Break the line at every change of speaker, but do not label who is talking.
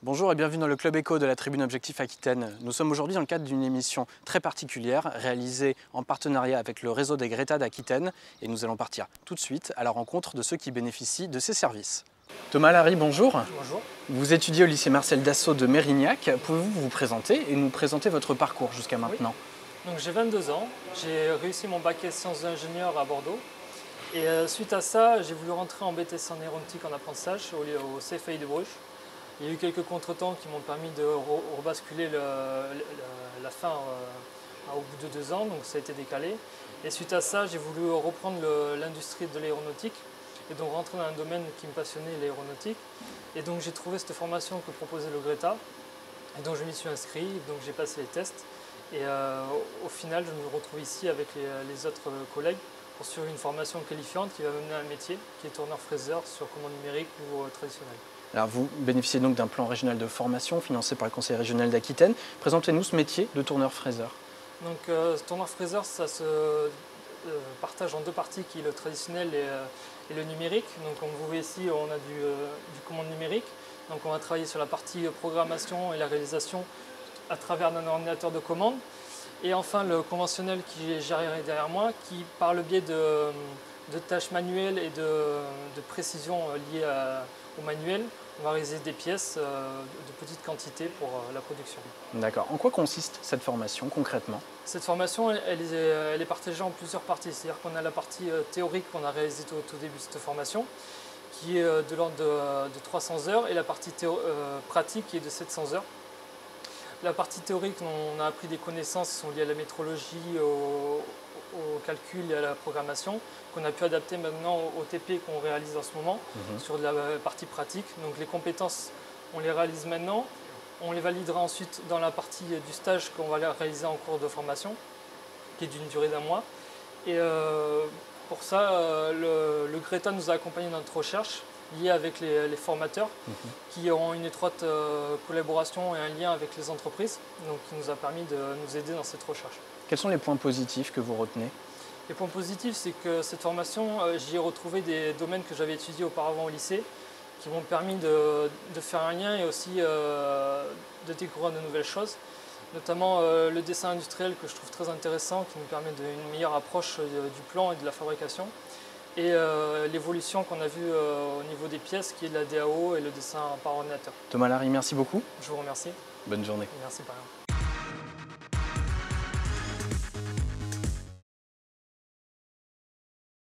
Bonjour et bienvenue dans le Club Éco de la Tribune Objectif Aquitaine. Nous sommes aujourd'hui dans le cadre d'une émission très particulière réalisée en partenariat avec le réseau des Greta d'Aquitaine et nous allons partir tout de suite à la rencontre de ceux qui bénéficient de ces services. Thomas Larry, bonjour.
Bonjour.
Vous étudiez au lycée Marcel Dassault de Mérignac. Pouvez-vous vous présenter et nous présenter votre parcours jusqu'à maintenant?
Oui. Donc j'ai 22 ans, j'ai réussi mon bac S sciences d'ingénieur à Bordeaux. Et suite à ça, j'ai voulu rentrer en BTS en aéronautique en apprentissage au CFAI de Bruges. Il y a eu quelques contretemps qui m'ont permis de rebasculer la fin au bout de 2 ans, donc ça a été décalé. Et suite à ça, j'ai voulu reprendre l'industrie de l'aéronautique et donc rentrer dans un domaine qui me passionnait, l'aéronautique. Et donc j'ai trouvé cette formation que proposait le Greta. Et donc je m'y suis inscrit, donc j'ai passé les tests. Et au final, je me retrouve ici avec les autres collègues pour suivre une formation qualifiante qui va mener à un métier qui est tourneur-fraiseur sur commande numérique ou traditionnelle.
Alors vous bénéficiez donc d'un plan régional de formation financé par le Conseil régional d'Aquitaine. Présentez-nous ce métier de tourneur-fraiseur.
Donc tourneur-fraiseur, ça se partage en deux parties, qui est le traditionnel et le numérique. Donc comme vous voyez ici, on a du commande numérique. Donc on va travailler sur la partie programmation et la réalisation à travers un ordinateur de commande. Et enfin le conventionnel qui est géré derrière moi, qui par le biais de tâches manuelles et de précision liées au manuel, on va réaliser des pièces de petite quantité pour la production.
D'accord. En quoi consiste cette formation concrètement?
Cette formation, elle est partagée en plusieurs parties. C'est-à-dire qu'on a la partie théorique qu'on a réalisée au tout début de cette formation, qui est de l'ordre de 300 heures, et la partie pratique qui est de 700 heures. La partie théorique, on a appris des connaissances qui sont liées à la métrologie, au calcul et à la programmation, qu'on a pu adapter maintenant au TP qu'on réalise en ce moment, sur la partie pratique. Donc les compétences, on les réalise maintenant. On les validera ensuite dans la partie du stage qu'on va réaliser en cours de formation, qui est d'une durée d'1 mois. Et pour ça, le Greta nous a accompagnés dans notre recherche, liée avec les formateurs, qui ont une étroite collaboration et un lien avec les entreprises, donc qui nous a permis de nous aider dans cette recherche.
Quels sont les points positifs que vous retenez?
Les points positifs, c'est que cette formation, j'y ai retrouvé des domaines que j'avais étudiés auparavant au lycée, qui m'ont permis de faire un lien et aussi de découvrir de nouvelles choses, notamment le dessin industriel que je trouve très intéressant, qui nous permet d'une meilleure approche du plan et de la fabrication, et l'évolution qu'on a vue au niveau des pièces, qui est la DAO et le dessin par ordinateur.
Thomas Larry, merci beaucoup.
Je vous remercie.
Bonne journée.
Merci par exemple.